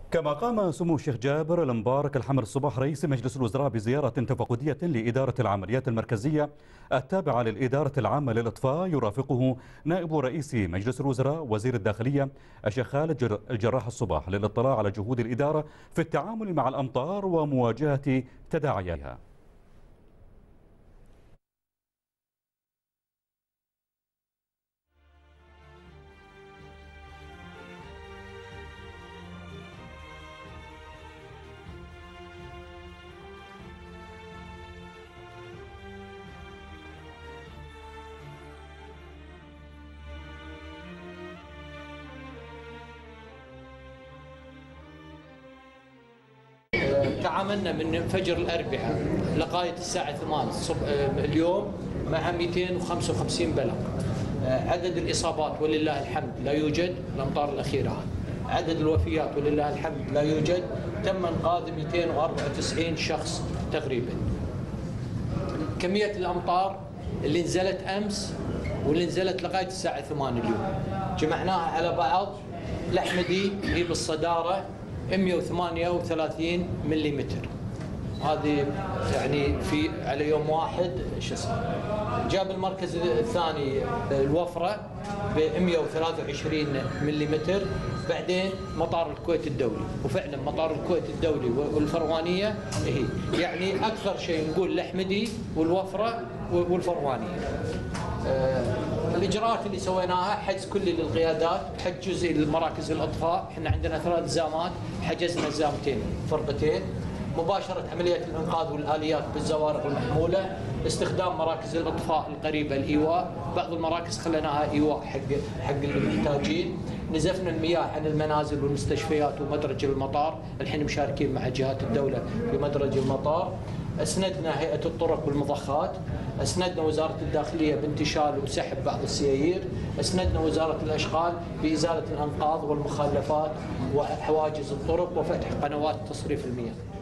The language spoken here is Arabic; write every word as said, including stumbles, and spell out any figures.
كما قام سمو الشيخ جابر المبارك الحمر الصباح رئيس مجلس الوزراء بزيارة تفقدية لإدارة العمليات المركزية التابعة للإدارة العامة للإطفاء، يرافقه نائب رئيس مجلس الوزراء وزير الداخلية الشيخ خالد الجراح الصباح للاطلاع على جهود الإدارة في التعامل مع الأمطار ومواجهة تداعيها. تعاملنا من فجر الأربعاء لغاية الساعة ثمانية اليوم مع مئتين وخمسة وخمسين بلغ. عدد الإصابات ولله الحمد لا يوجد، الأمطار الأخيرة. عدد الوفيات ولله الحمد لا يوجد، تم إنقاذ مئتين وأربعة وتسعين شخص تقريبا. كمية الأمطار اللي نزلت أمس واللي نزلت لغاية الساعة ثمانية اليوم جمعناها على بعض. الأحمدي هي بالصدارة مئة وثمانية وثلاثين ملم، هذه يعني في على يوم واحد شو اسمه. جاب المركز الثاني الوفرة ب مئة وثلاثة وعشرين ملم، بعدين مطار الكويت الدولي، وفعلا مطار الكويت الدولي والفروانية هي يعني أكثر شيء نقول الأحمدي والوفرة والفروانية. الإجراءات اللي سويناها حجز كلي للقيادات، حجز جزئي للمراكز الإطفاء، احنا عندنا ثلاث زامات حجزنا زامتين فرقتين، مباشرة عملية الإنقاذ والآليات بالزوارق المحمولة، استخدام مراكز الإطفاء القريبة الإيواء، بعض المراكز خليناها إيواء حق حق المحتاجين، نزفنا المياه عن المنازل والمستشفيات ومدرج المطار، الحين مشاركين مع جهات الدولة في مدرج المطار، أسندنا هيئة الطرق والمضخات، أسندنا وزارة الداخلية بانتشال وسحب بعض السيايير، أسندنا وزارة الأشغال بإزالة الأنقاض والمخلفات وحواجز الطرق وفتح قنوات تصريف المياه.